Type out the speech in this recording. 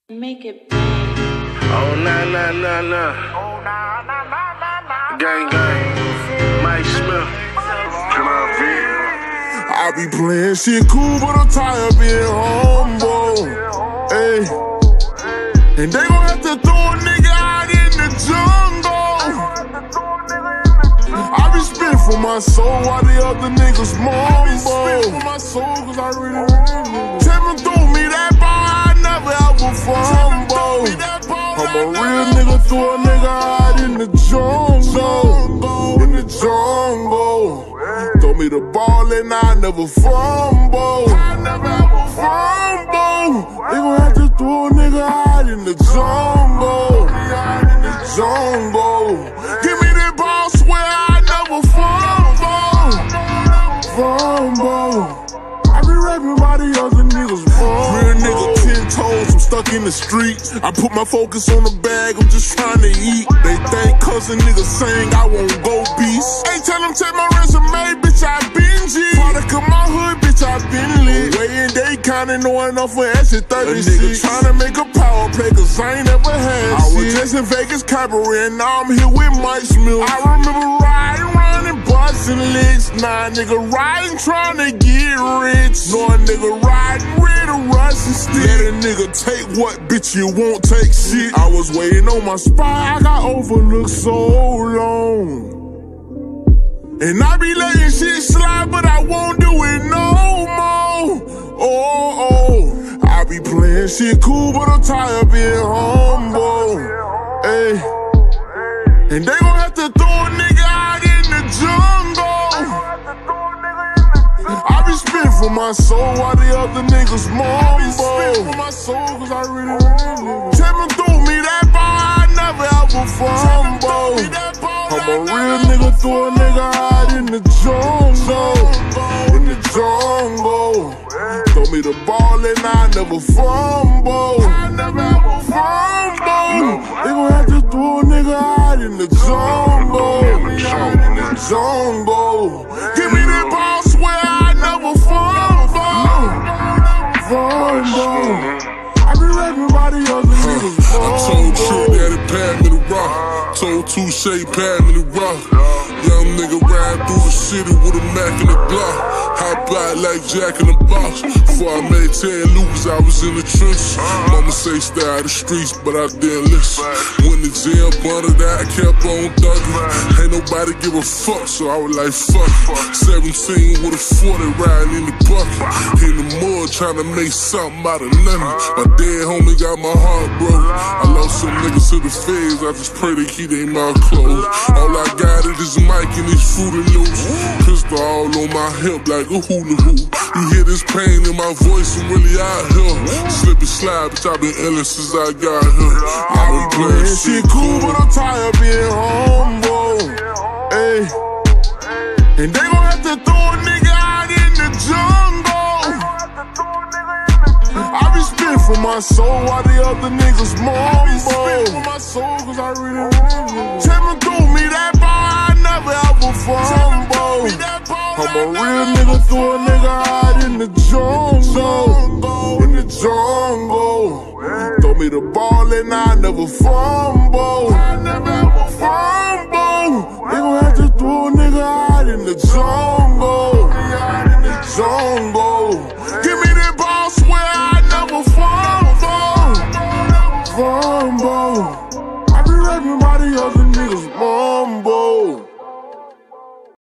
Make it bang. Oh, nah, nah, nah, nah. Gang, gang. Mike Smith. Come on, feel. I be playing shit cool, but I'm tired of being humble. Ay. And they gon' have to throw a nigga out in the jungle. I be spitting for my soul while the other niggas mumble. I be spitting for my soul cause I really Tell me throw me that ball, I never ever fumble. I'm a real nigga, throw a nigga out in the jungle. In the jungle. Throw me the ball and I never fumble. I never ever fumble. They gon' have to throw a nigga out in the jungle. In the jungle. Give me that ball, swear I never fumble. I be rapping by the other niggas fumble. Real nigga 10 toes, I'm stuck in the street. I put my focus on the bag, I'm just trying to eat. They think cause a nigga saying I won't go beast. Hey, tell them check my resume, bitch, I been G. Product of my hood, bitch, I been lit. Way and they kinda know enough for exit 36. A nigga tryna make a power play cause I ain't never had I was just in Vegas Cabaret and now I'm here with Mike Smith. I remember riding around and busting licks. Nah, nigga riding tryna get rich. No, a nigga riding with a rusty stick. Let a nigga take what, bitch, you won't take shit. I was waiting on my spot, I got overlooked so long. And I be letting shit slide, but I won't do it no more. Oh, I be playing shit cool, but I'm tired of being humble. Ay. And they gon' have to throw a nigga out in the jungle. I be spitting for my soul while the other niggas mumble. I be spitting for my soul cause I really Tell me throw me that ball, I never ever fumble. I'm a real nigga, throw a nigga out in the jungle. In the jungle. Throw me the ball and I never fumble. I never ever fumble. They gon' have to throw a nigga out in the jungle. In the jungle. Give me that ball, swear I never fumble. I be rapping by the other niggas fumble. I told Trill that it passed me the rock. Told Touche passed me the rock. Young nigga ride through the city with a Mac in the block. Hot block like Jack in the Box. Before I made 10 Lucas, I was in the trenches. Mama say stay out the streets, but I didn't listen. When the jail bundled out, I kept on thugging. Ain't nobody give a fuck, so I was like fuck it. 17 with a 40 riding in the bucket. In the mud trying to make something out of nothing. My dead homie got my heart broke. I lost some niggas to the feds, I just pray they keep their mouth closed. All I got is this mic and these Fruity Loops. Pistol all on my hip like a hula hoop. You hear this pain in my voice, I'm really out here. Slip and slide, bitch, I been illin' since I got here. I been playing shit cool, but I'm tired of being humble. Ay. And they gon' have to throw a nigga out in the jungle. I be spitting for my soul while the other niggas mumble. I be spitting for my soul cause I really Tell me throw me that ball, I never ever fumble. I'm a real nigga, throw a nigga out in the jungle. In the jungle. Throw me the ball and I never fumble. I never ever fumble. They gon' have to throw a nigga out in the jungle. In the jungle. Give me that ball, swear I never fumble. I be rapping by the other niggas mumble.